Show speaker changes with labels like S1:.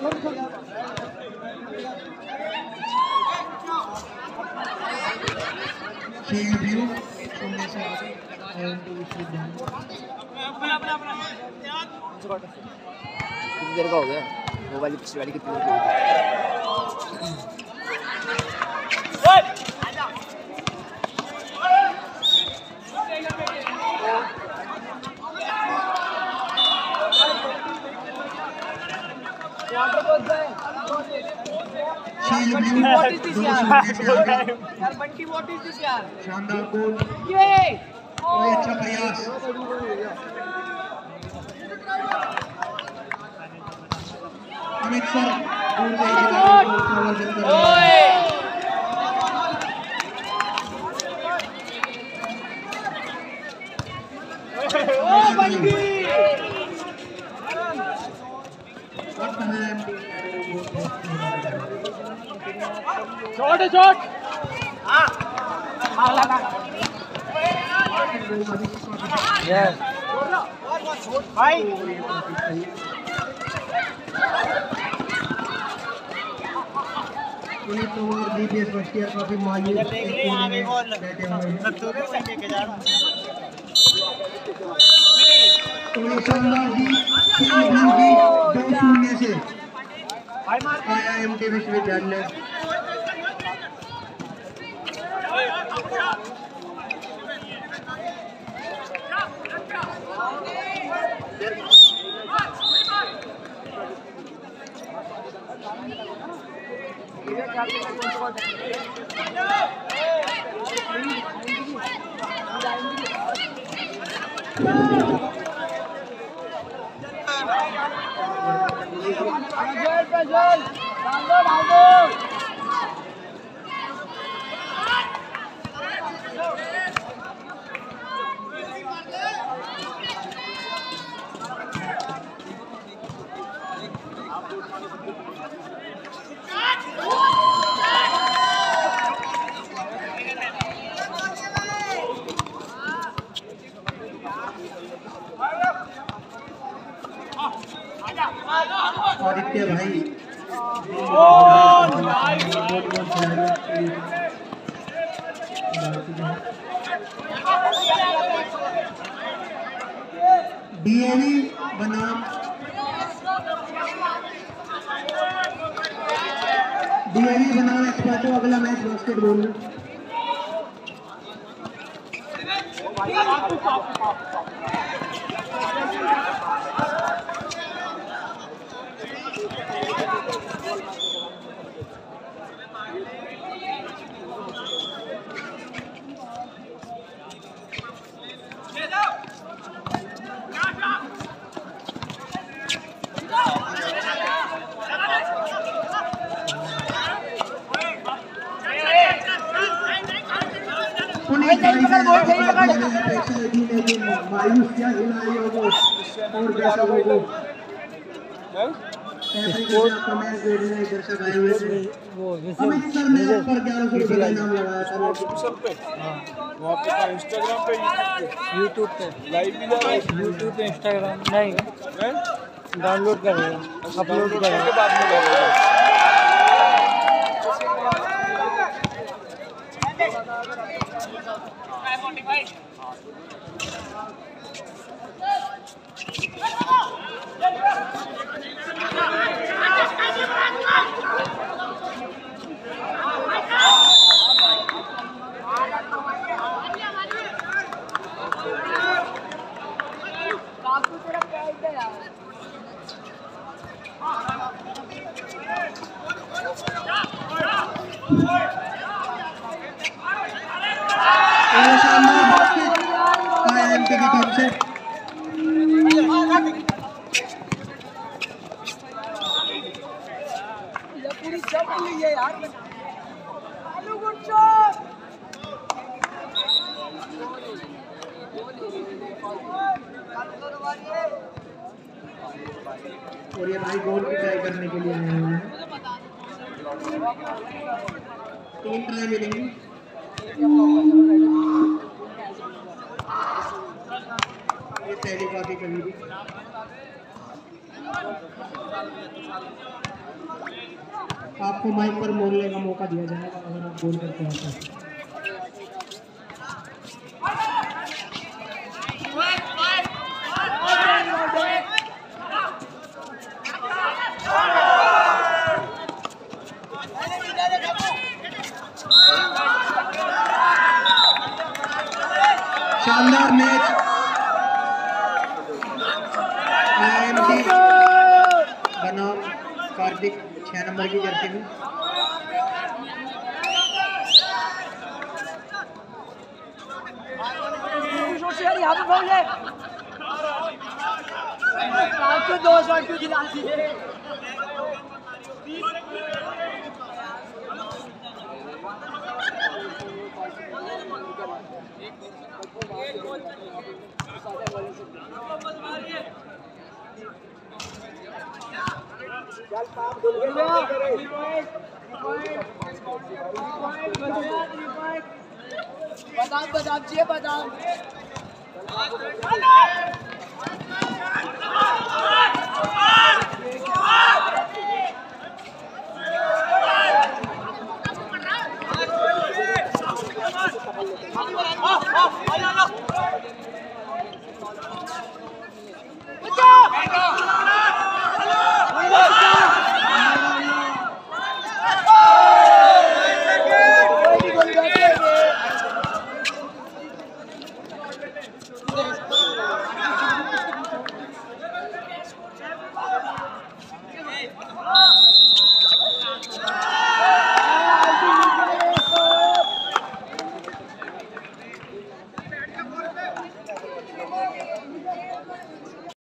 S1: कितनी देर का हो गया वो वाली पिछली वाली कितनी देर की
S2: शानदार गोल, अच्छा प्रयास। अमित सर
S3: शॉट भाई
S2: बीपीएस फर्स्ट ईयर काफी मायूस से IIMT विश्वविद्यालय आदित्य भाई डीएवी बनाम एक्सपर्टो अगला मैच बास्केटबॉल में मायूस क्या खिलाड़ियों को और दर्शकों को दर्शक आए हुए थे। अमित सर ने पर 1100 रुपये इनाम लगाया था
S3: वहाँ पे इंस्टाग्राम पे यूट्यूब पे लाइव भी जा रहा है यूट्यूब पे इंस्टाग्राम नहीं डाउनलोड कर रहे हैं अपलोड कर रहे हैं बाद में कर रहे हैं
S2: IIMT की टीम से
S1: पूरी सब ली है यार
S2: और ये भाई गोल की ट्राई करने के लिए आए हुए हैं 3 ट्राई मिलेंगी ये पहली बात ही कभी भी आपको माइक पर बोलने का मौका दिया जाएगा अगर आप बोल करते हैं तो। शानदार मैच IIMT बनाम कार्तिक 6 नंबर की जर्सी में।
S1: दो शॉट क्यों खिला दिए? बादाम चाहिए बादाम।